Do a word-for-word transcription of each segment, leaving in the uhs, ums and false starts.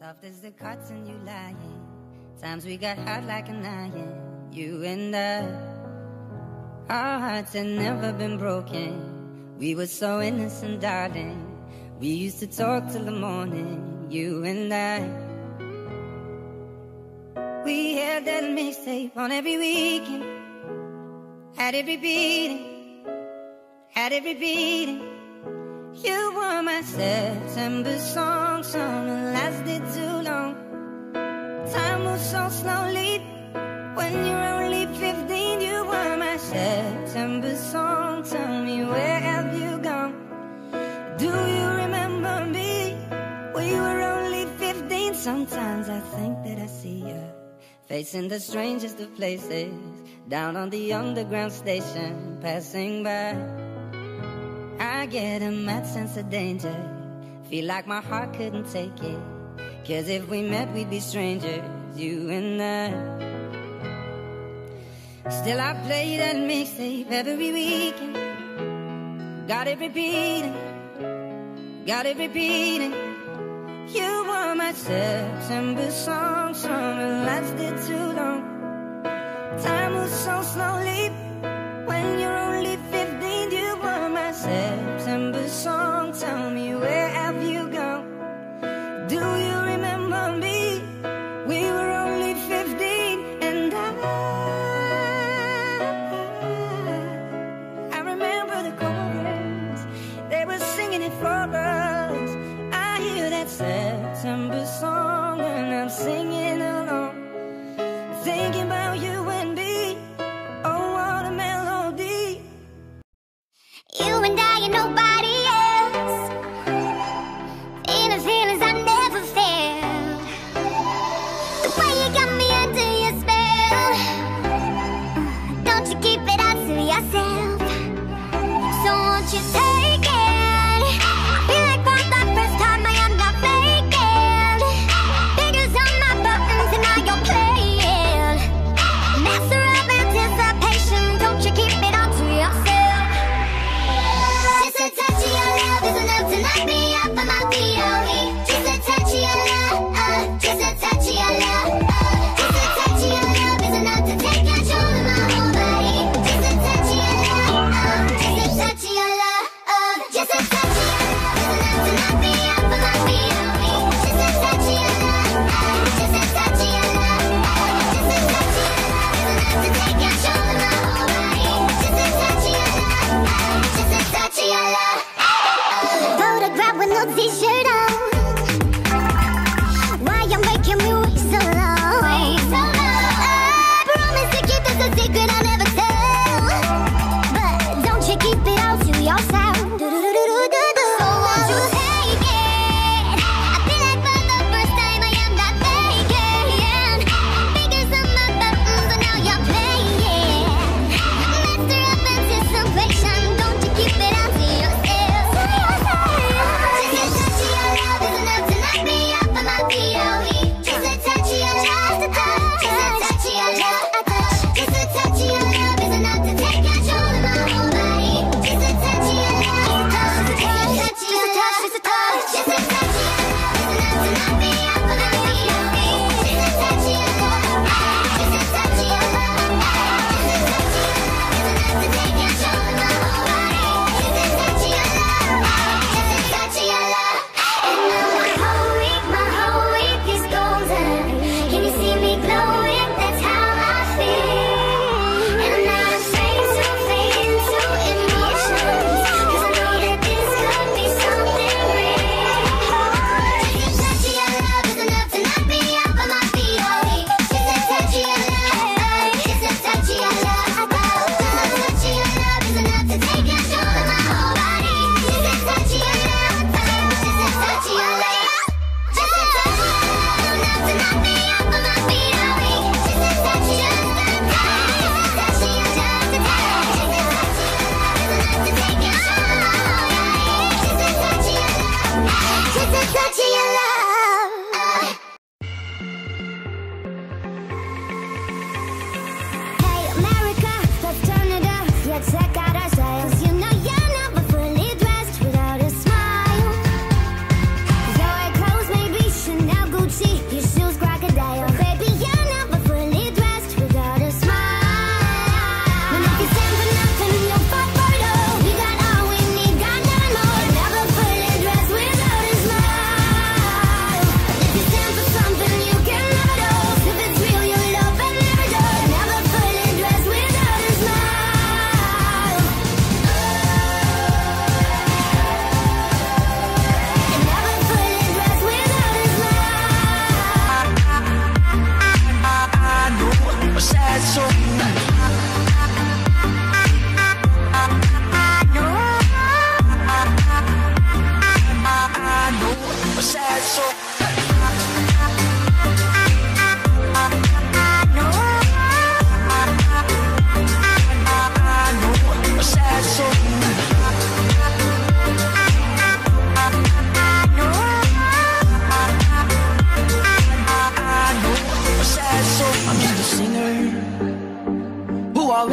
Soft as the cotton you lying. Times we got hot like an iron. You and I, our hearts had never been broken. We were so innocent, darling. We used to talk till the morning. You and I. We had that mixtape on every weekend. Had it repeating, had it repeating. You were my September song, summer lasted too long. Time moves so slowly when you're only fifteen. You were my September song, tell me where have you gone? Do you remember me? We were only fifteen. Sometimes I think that I see you facing the strangest of places, down on the underground station, passing by. I get a mad sense of danger, feel like my heart couldn't take it, 'cause if we met we'd be strangers, you and I. Still I play that mixtape every weekend. Got it repeating, got it repeating. You were my September song, summer lasted too long. Time moves so slowly when you're only fifteen. You were my September song, tell me where have you gone? Do you remember me? We were only fifteen, and I I remember the chorus, they were singing it for us. I hear that September song and I'm singing along, thinking about you and me. Oh, what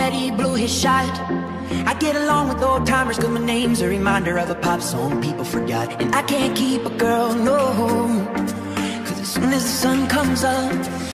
that he blew his shot. I get along with old timers cause my name's a reminder of a pop song people forgot. And I can't keep a girl, no, cause as soon as the sun comes up